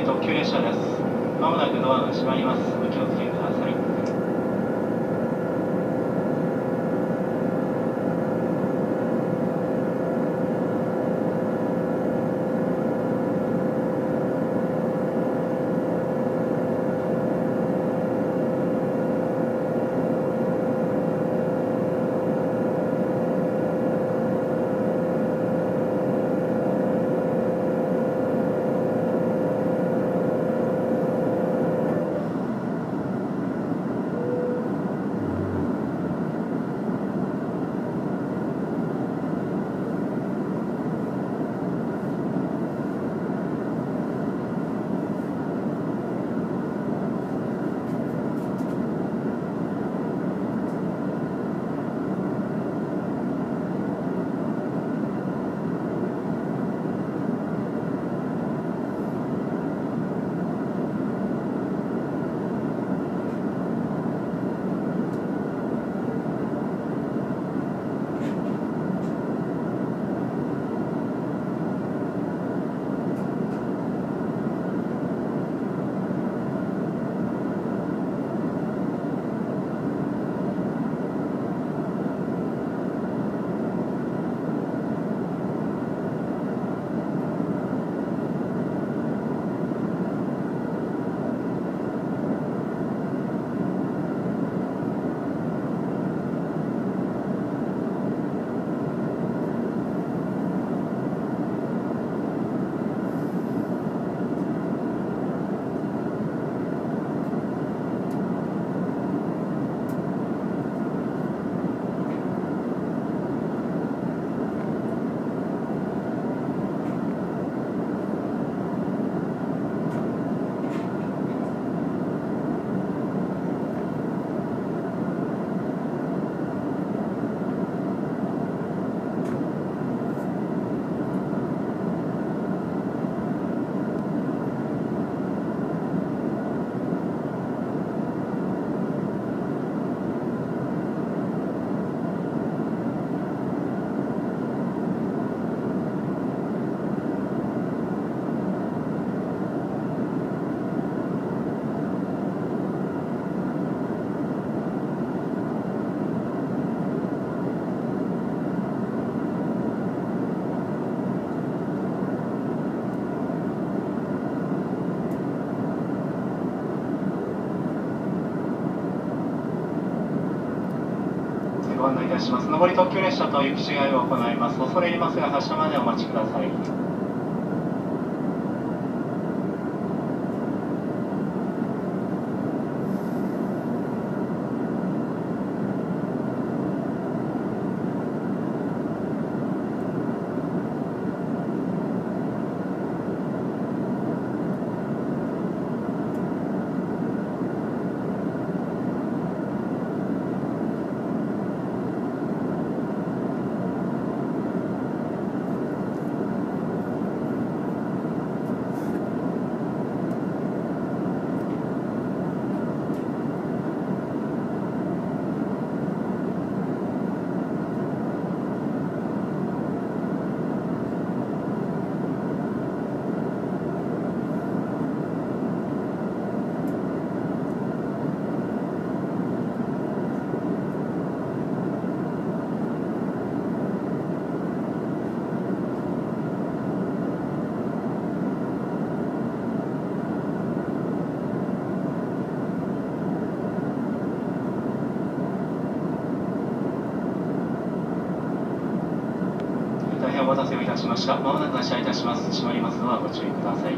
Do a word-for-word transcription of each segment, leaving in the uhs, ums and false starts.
特急列車です。まもなくドアが閉まります。お気をつけください。ご案内いたします。上り特急列車と行き違いを行います。恐れ入りますが発車までお待ちください。大変お待たせをいたしました。まもなく発車いたします。閉まりますのはご注意ください。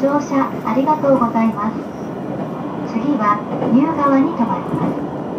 乗車ありがとうございます。次はニュー川に停まります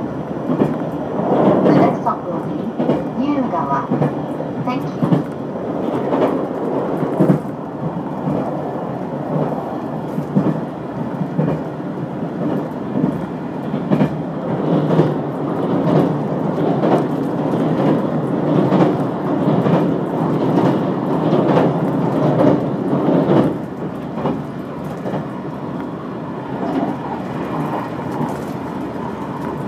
。The next stop will be ニュー川。Thank you. お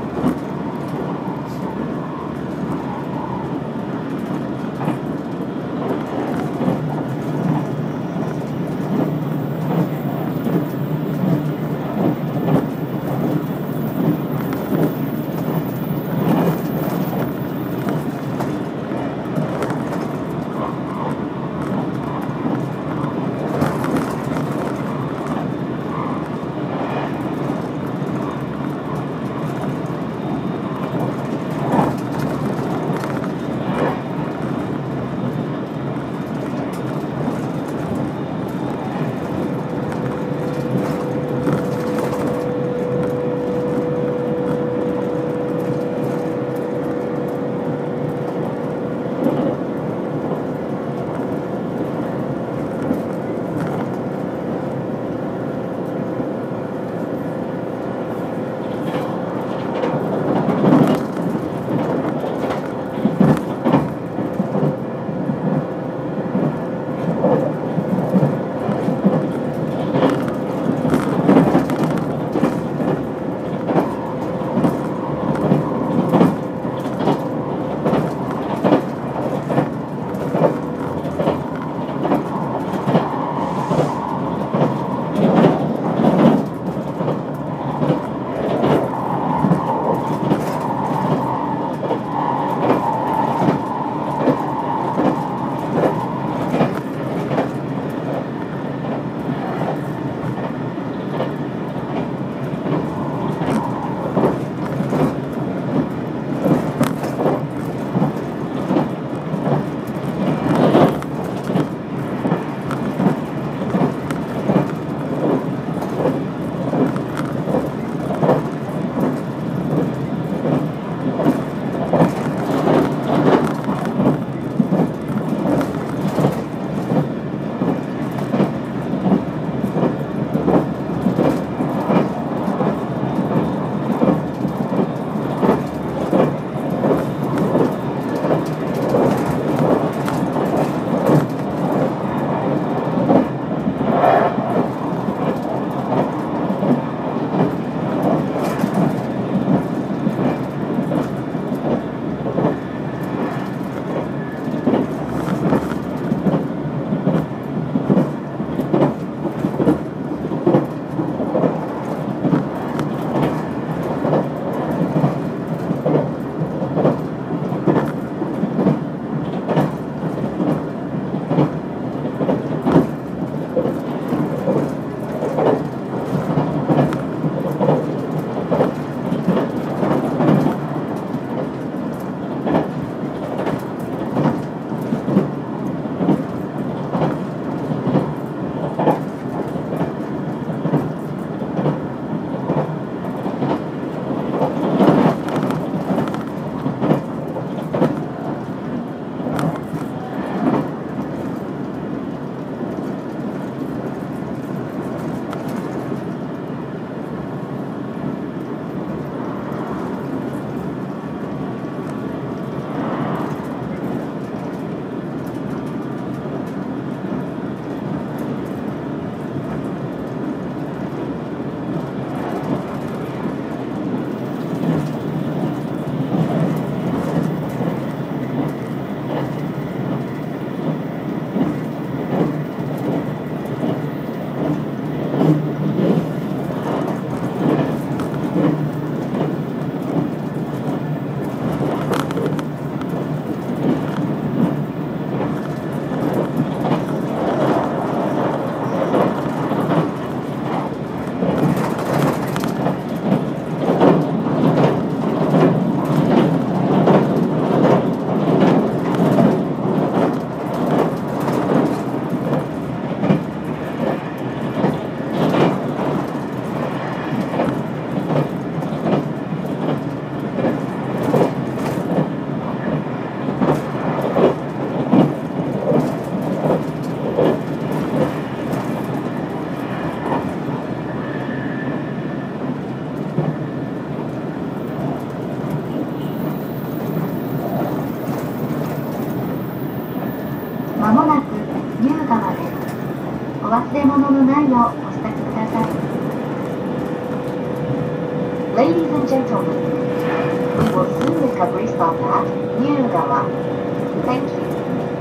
お忘れ物のないようお支度ください。Ladies and gentlemen, we will soon make a brief stop at Niugawa. Thank you.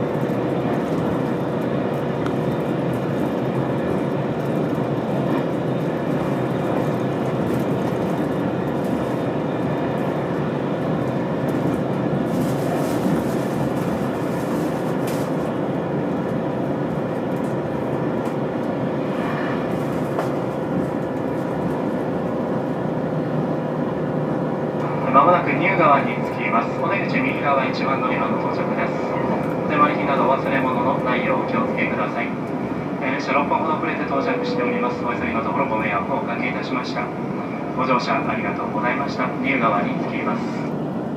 まもなくニュー川に着きます。お出口右側いちばん乗り場の到着です。お手回り品などお忘れ物のないようお気をつけください。列車ろっぷんほど遅れて到着しております。お急ぎのところご迷惑をおかけいたしました。ご乗車ありがとうございました。ニュー川に着きます。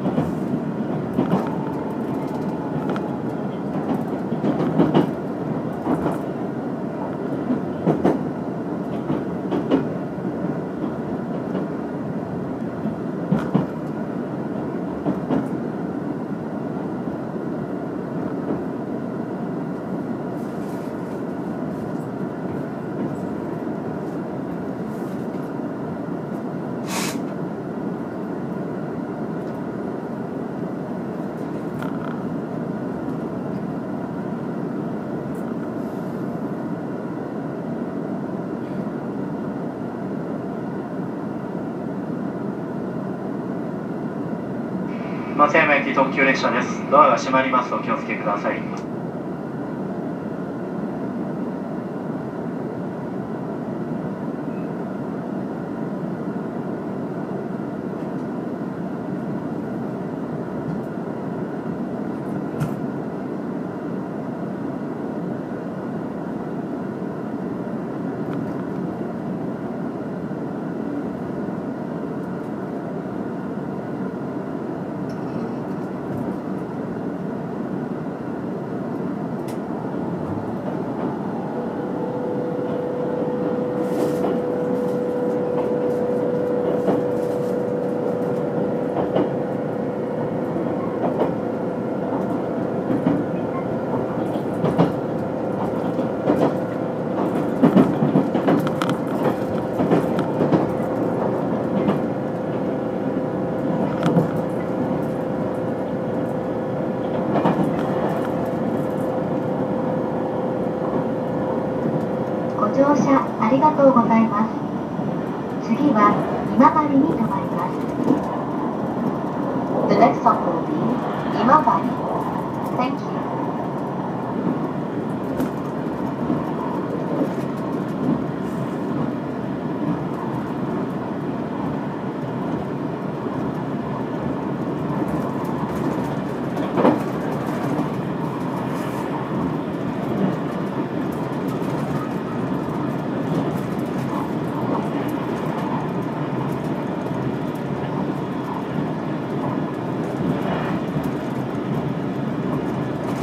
松山駅特急列車です。ドアが閉まります。お気をつけください。ご乗車ありがとうございます。次は今治に停まります。The next stop will be 今治。Thank you. お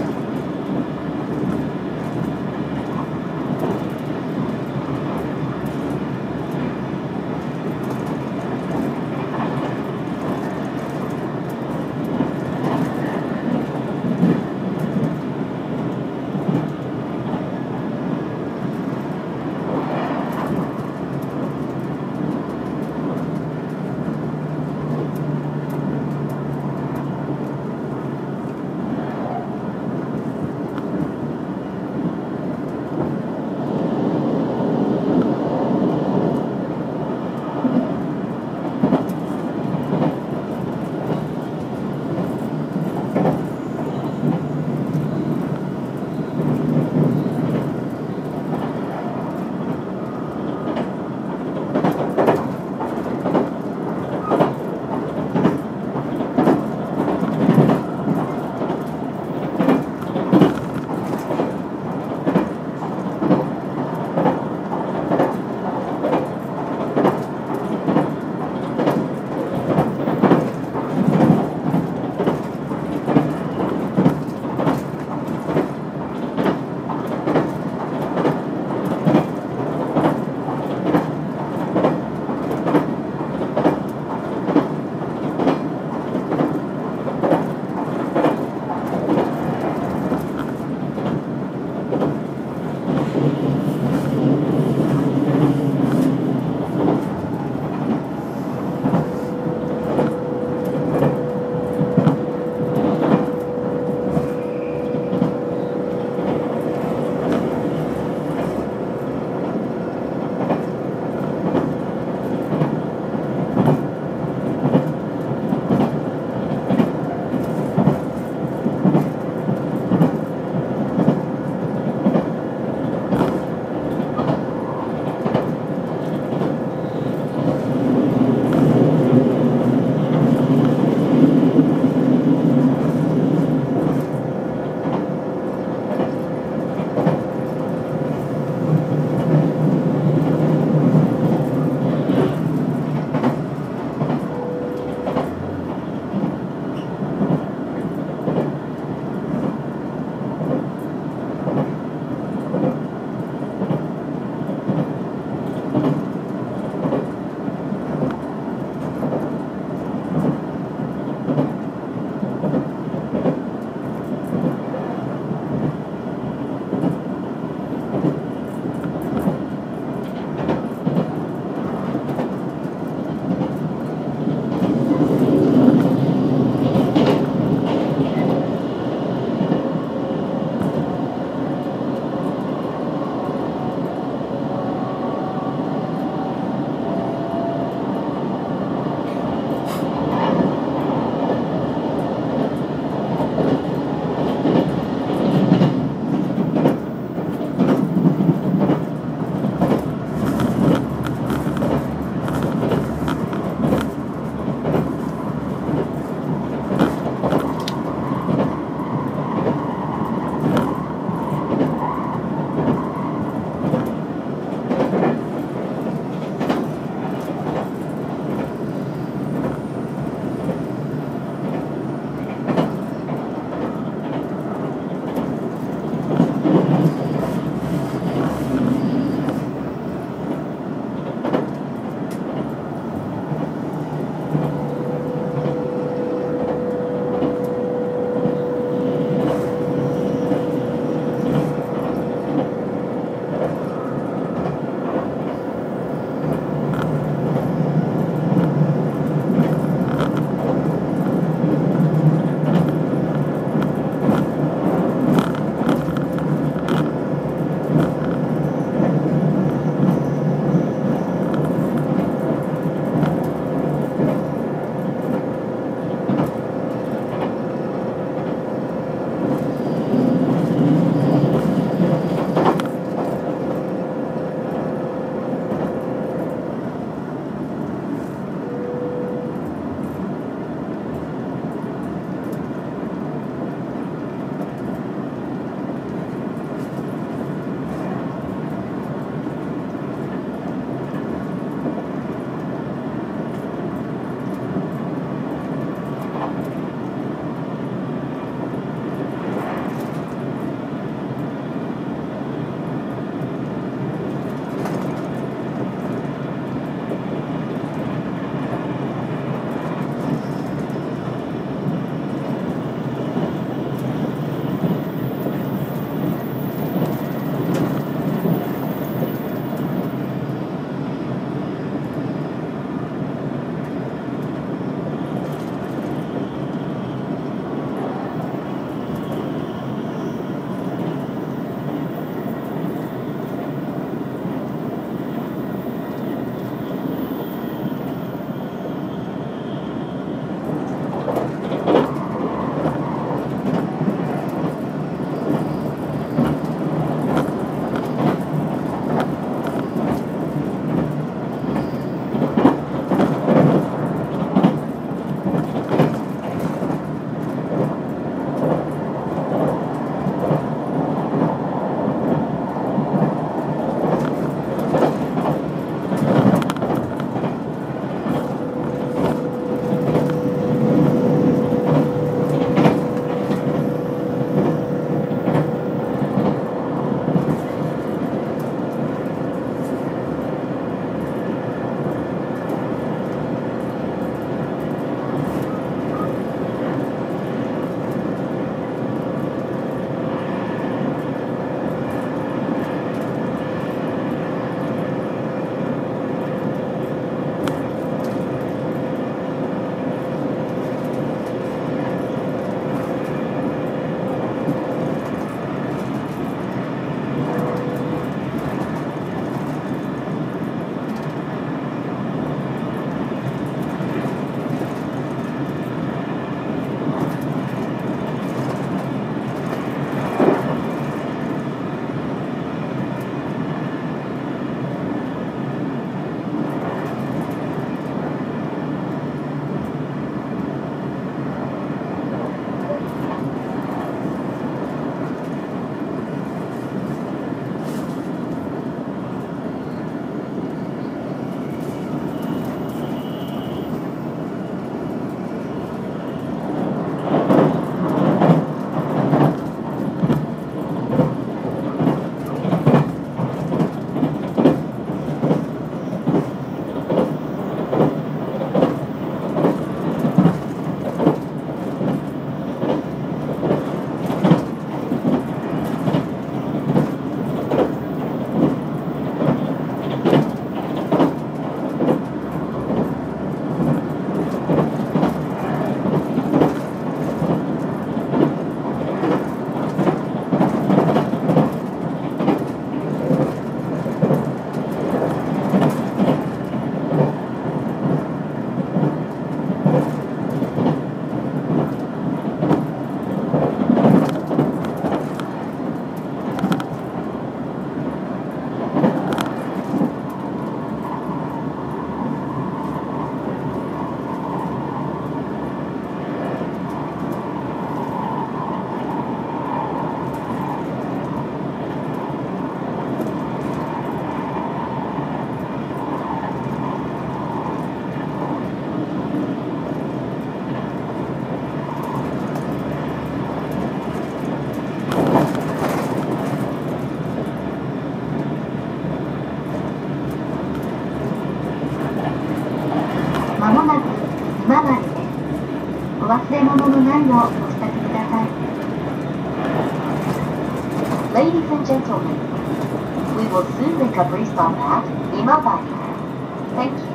ないようお支度ください。Ladies and gentlemen, we will soon make a brief stop at Imabari. Thank you.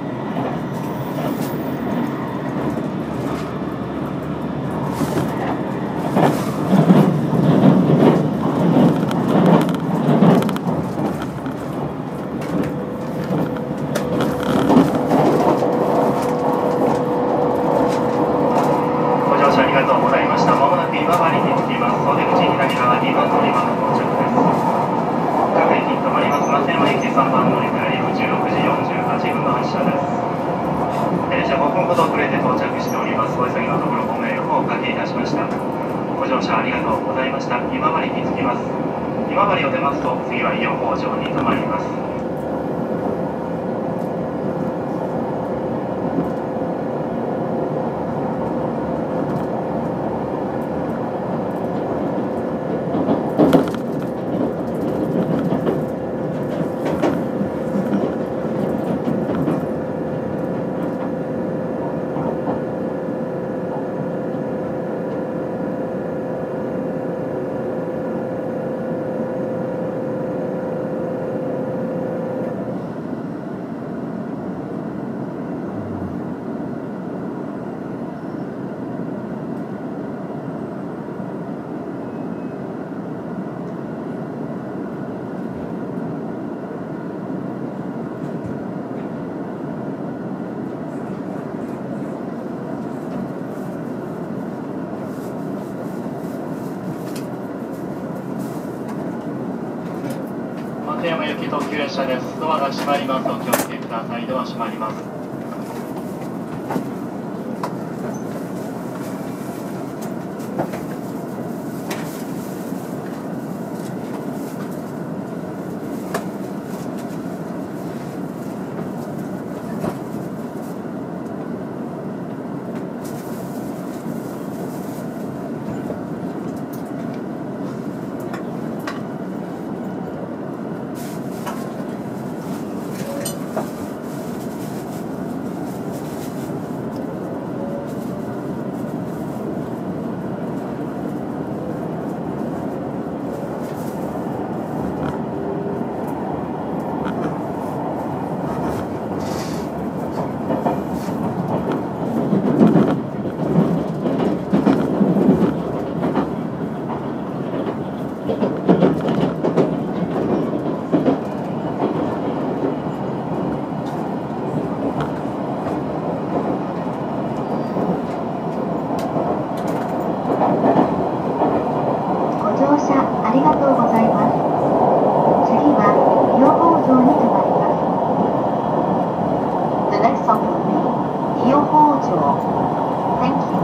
ご乗車ありがとうございました。まもなく今治に着きます。お出口左側に番乗り場の到着です。各駅に停まります松山駅さんばん乗り換えじゅうろくじよんじゅうはちふんの発車です。電車ごふんほど遅れて到着しております。お急ぎのところご迷惑をおかけいたしました。ご乗車ありがとうございました。今治に着きます。今治を出ますと次は伊予北条に停まります。松山行き特急列車です。ドアが閉まります。お気をつけください。ドア閉まります。 ありがとうございます。次は伊予北条に停まります。The next stop will be 伊予北条。Thank you.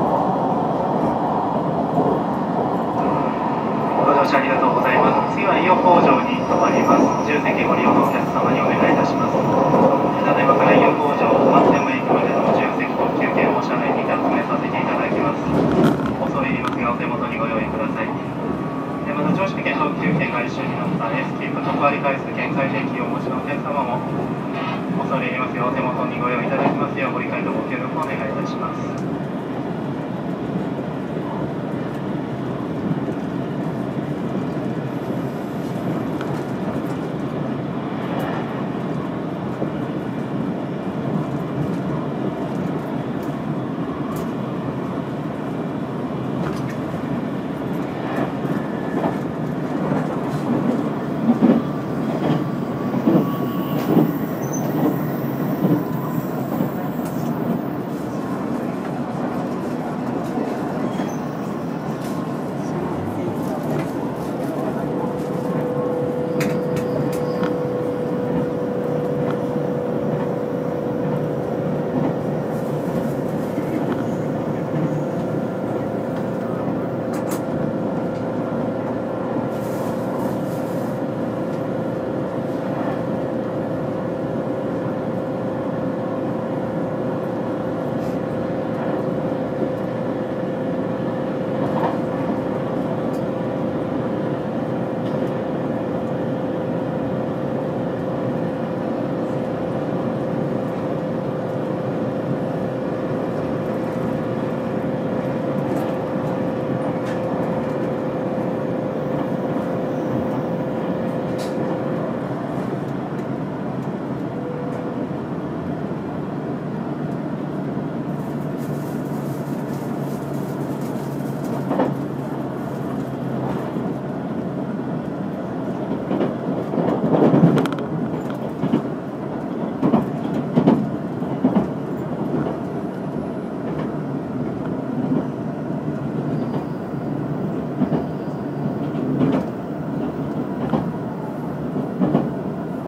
ご乗車ありがとうございます。次は伊予北条に停まります。自由席ご利用のお客様にお願いいたします。ただいまから伊予北条松山駅までの自由席特急券を車内に集めさせていただきます。恐れ入りますがお手元にご用意ください。また常識券特急券が一緒になった エス キープ特割回数券載定期をお持ちのお客様も恐れ入りますがお手元にご用意いただきますようご理解とご協力をお願いいたします。